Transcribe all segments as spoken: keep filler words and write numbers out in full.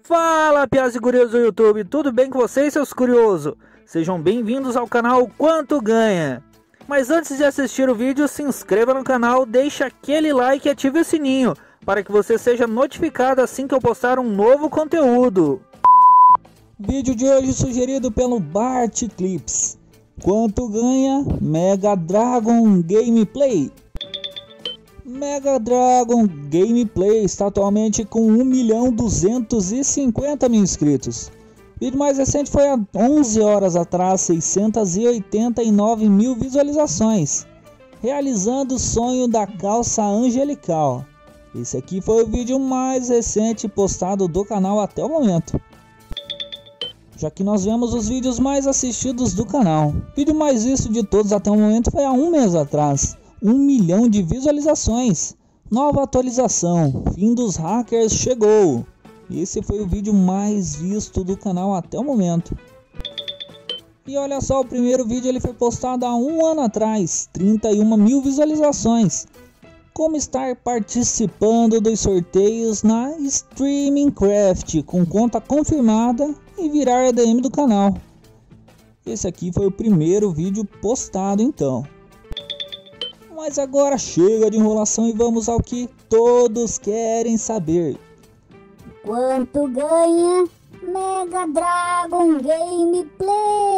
Fala, piadas e curiosos do YouTube, tudo bem com vocês, seus curiosos? Sejam bem-vindos ao canal Quanto Ganha. Mas antes de assistir o vídeo, se inscreva no canal, deixe aquele like e ative o sininho, para que você seja notificado assim que eu postar um novo conteúdo. Vídeo de hoje sugerido pelo Bart Clips. Quanto ganha Mega Dragon Gameplay? Mega Dragon Gameplay está atualmente com um milhão duzentos e cinquenta mil inscritos. O vídeo mais recente foi há onze horas atrás, seiscentas e oitenta e nove mil visualizações, realizando o sonho da calça angelical. Esse aqui foi o vídeo mais recente postado do canal até o momento, já que nós vemos os vídeos mais assistidos do canal. O vídeo mais visto de todos até o momento foi há um mês atrás. Um milhão de visualizações. Nova atualização. Fim dos hackers chegou. Esse foi o vídeo mais visto do canal até o momento. E olha só, o primeiro vídeo ele foi postado há um ano atrás. trinta e uma mil visualizações. Como estar participando dos sorteios na Streaming Craft com conta confirmada e virar A D M do canal. Esse aqui foi o primeiro vídeo postado então. Mas agora chega de enrolação e vamos ao que todos querem saber. Quanto ganha Mega Dragon Gameplay?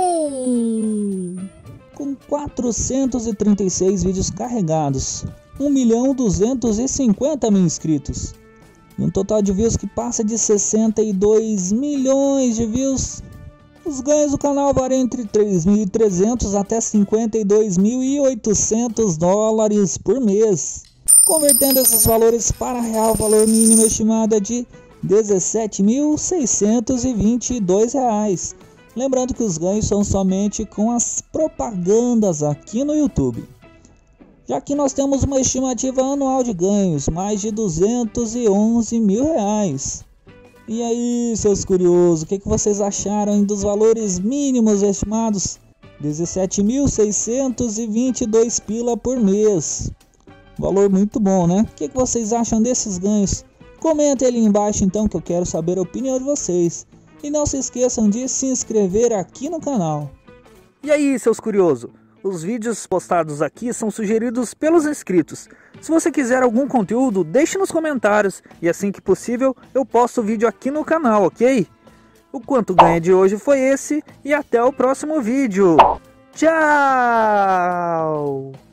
Com quatrocentos e trinta e seis vídeos carregados, um milhão duzentos e cinquenta mil inscritos e um total de views que passa de sessenta e dois milhões de views. Os ganhos do canal variam entre três mil e trezentos até cinquenta e dois mil e oitocentos dólares por mês. Convertendo esses valores para real, o valor mínimo estimado é de dezessete mil seiscentos e vinte e dois reais. Lembrando que os ganhos são somente com as propagandas aqui no YouTube. Já que nós temos uma estimativa anual de ganhos, mais de duzentos e onze mil reais. E aí, seus curiosos, o que, que vocês acharam dos valores mínimos estimados? dezessete mil seiscentos e vinte e dois pila por mês. Valor muito bom, né? O que, que vocês acham desses ganhos? Comentem ali embaixo então, que eu quero saber a opinião de vocês. E não se esqueçam de se inscrever aqui no canal. E aí, seus curiosos? Os vídeos postados aqui são sugeridos pelos inscritos. Se você quiser algum conteúdo, deixe nos comentários e assim que possível eu posto o vídeo aqui no canal, ok? O Quanto Ganha de hoje foi esse e até o próximo vídeo. Tchau!